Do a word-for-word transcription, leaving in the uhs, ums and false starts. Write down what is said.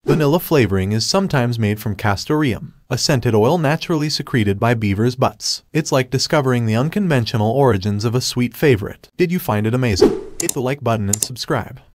Vanilla flavoring is sometimes made from Castoreum, a scented oil naturally secreted by beavers' butts. It's like discovering the unconventional origins of a sweet favorite. Did you find it amazing? Hit the like button and subscribe.